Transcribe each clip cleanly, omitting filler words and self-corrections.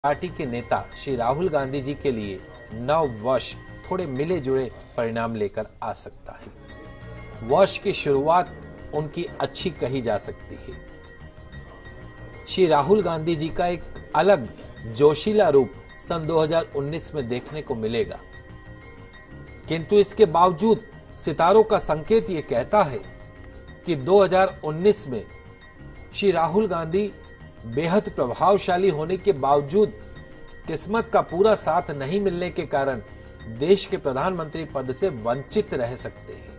Party के नेता श्री राहुल गांधी जी के लिए नव वर्ष थोड़े मिले जुले परिणाम लेकर आ सकता है। वर्ष की शुरुआत उनकी अच्छी कही जा सकती है। श्री राहुल गांधी जी का एक अलग जोशीला रूप सन 2019 में देखने को मिलेगा, किंतु इसके बावजूद सितारों का संकेत ये कहता है कि 2019 में श्री राहुल गांधी बेहद प्रभावशाली होने के बावजूद किस्मत का पूरा साथ नहीं मिलने के कारण देश के प्रधानमंत्री पद से वंचित रह सकते हैं।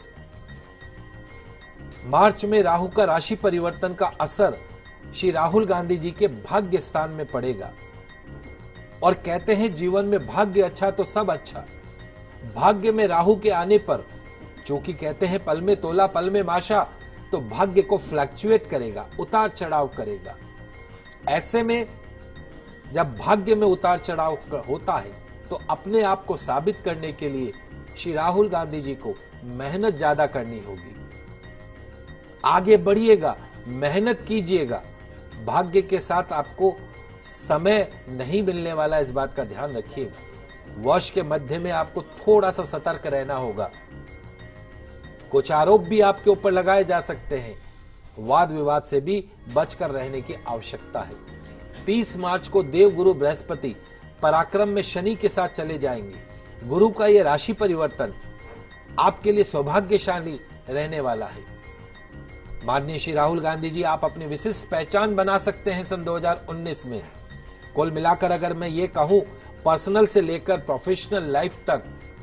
मार्च में राहु का राशि परिवर्तन का असर श्री राहुल गांधी जी के भाग्य स्थान में पड़ेगा और कहते हैं जीवन में भाग्य अच्छा तो सब अच्छा। भाग्य में राहु के आने पर, चूंकि कहते हैं पल में तोला पल में माशा, तो भाग्य को फ्लक्चुएट करेगा, उतार चढ़ाव करेगा। ऐसे में जब भाग्य में उतार चढ़ाव होता है तो अपने आप को साबित करने के लिए श्री राहुल गांधी जी को मेहनत ज्यादा करनी होगी। आगे बढ़िएगा, मेहनत कीजिएगा। भाग्य के साथ आपको समय नहीं मिलने वाला, इस बात का ध्यान रखिएगा। वर्ष के मध्य में आपको थोड़ा सा सतर्क रहना होगा। कुछ आरोप भी आपके ऊपर लगाए जा सकते हैं। वाद विवाद से भी बचकर रहने की आवश्यकता है। 30 मार्च को देवगुरु बृहस्पति पराक्रम में शनि के साथ चले जाएंगे। गुरु का यह राशि परिवर्तन आपके लिए सौभाग्यशाली रहने वाला है। माननीय श्री राहुल गांधी जी, आप अपनी विशिष्ट पहचान बना सकते हैं सन 2019 में। कुल मिलाकर अगर मैं ये कहूं, पर्सनल से लेकर प्रोफेशनल लाइफ तक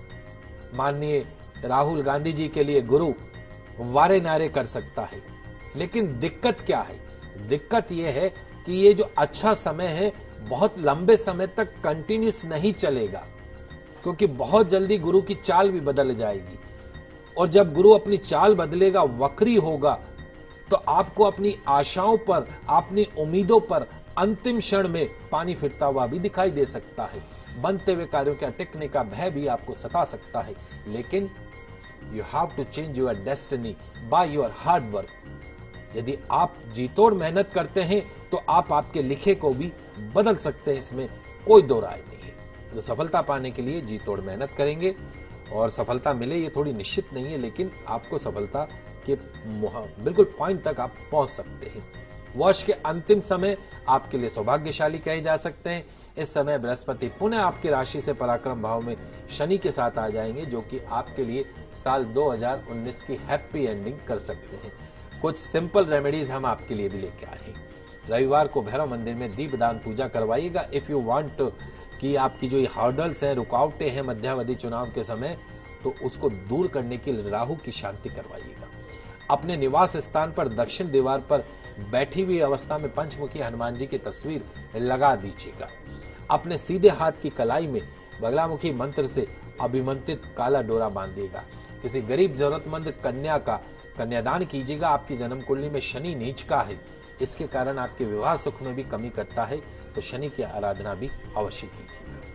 माननीय राहुल गांधी जी के लिए गुरु वारे नारे कर सकता है। लेकिन दिक्कत क्या है? दिक्कत यह है कि ये जो अच्छा समय है बहुत लंबे समय तक कंटिन्यूस नहीं चलेगा, क्योंकि बहुत जल्दी गुरु की चाल भी बदल जाएगी। और जब गुरु अपनी चाल बदलेगा, वक्री होगा, तो आपको अपनी आशाओं पर, अपनी उम्मीदों पर अंतिम क्षण में पानी फिरता हुआ भी दिखाई दे सकता है। बनते हुए कार्यों के अटकने का भय भी आपको सता सकता है। लेकिन you have to change your destiny by your hard work. यदि आप जीतोड़ मेहनत करते हैं तो आप आपके लिखे को भी बदल सकते हैं, इसमें कोई दो राय नहीं है। तो सफलता पाने के लिए जीतोड़ मेहनत करेंगे और सफलता मिले ये थोड़ी निश्चित नहीं है, लेकिन आपको सफलता के बिल्कुल पॉइंट तक आप पहुंच सकते हैं। वर्ष के अंतिम समय आपके लिए सौभाग्यशाली कहे जा सकते हैं। इस समय बृहस्पति पुनः आपकी राशि से पराक्रम भाव में शनि के साथ आ जाएंगे, जो कि आपके लिए साल 2019 की हैप्पी एंडिंग कर सकते हैं। कुछ सिंपल रेमेडीज हम आपके लिए भी लेके आए हैं। रविवार को भैरव मंदिर में दीपदान पूजा करवाइएगा। इफ यू वांट कि आपकी जो हर्डल्स हैं, रुकावटें हैं मध्यावधि चुनाव के समय, तो उसको दूर करने के लिए राहु की शांति करवाइएगा। अपने निवास स्थान पर दक्षिण दीवार पर बैठी हुई अवस्था में पंचमुखी हनुमान जी की तस्वीर लगा दीजिएगा। अपने सीधे हाथ की कलाई में बगलामुखी मंत्र से अभिमंत्रित काला डोरा बांधिएगा। किसी गरीब जरूरतमंद कन्या का कन्यादान कीजिएगा। आपकी जन्म कुंडली में शनि नीच का है, इसके कारण आपके विवाह सुख में भी कमी करता है, तो शनि की आराधना भी अवश्य कीजिएगा।